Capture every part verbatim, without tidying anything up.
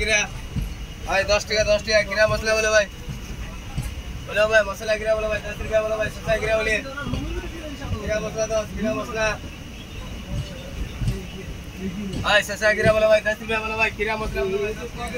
गिरा भाई दस टका दस टका गिरा मसला बोलो भाई बोलो भाई मसला गिरा बोलो भाई दस रुपया बोलो भाई सस्ता गिरा बोलिए गिरा मसला दस गिरा मसला भाई सस्ता गिरा बोलो भाई दस रुपया बोलो भाई गिरा मसला बोलो भाई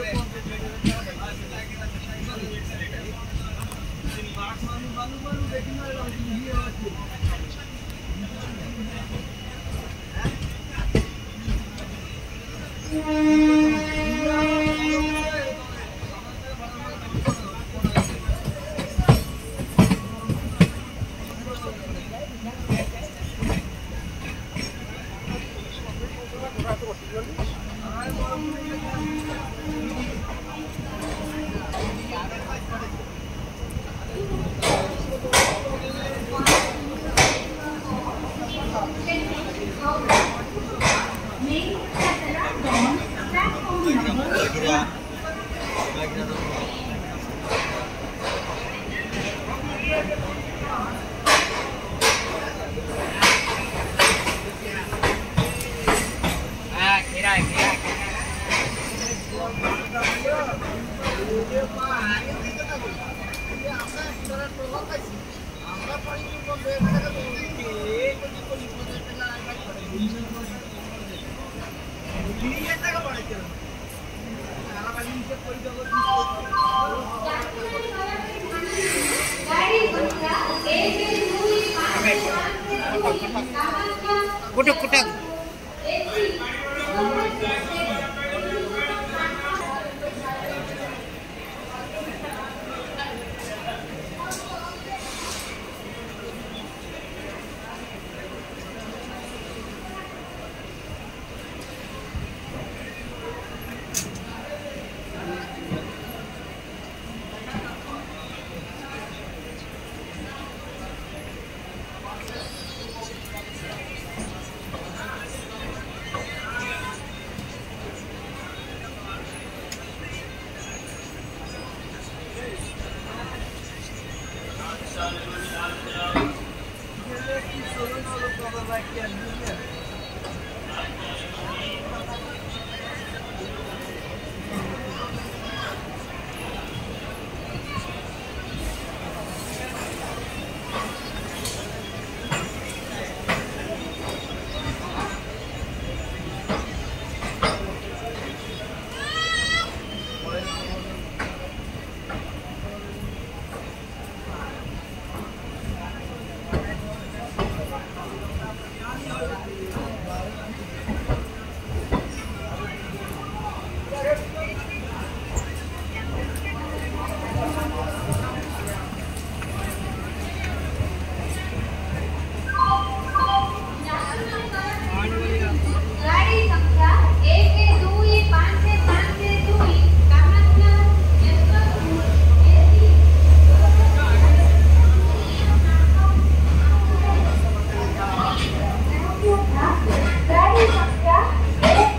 कुटुक कुटुक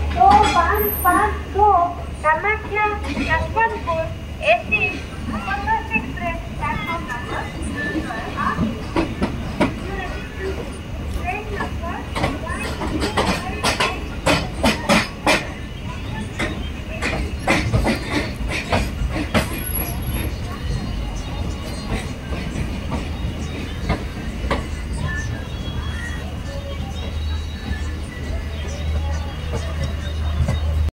Kamakya, Yashwantpur, A C,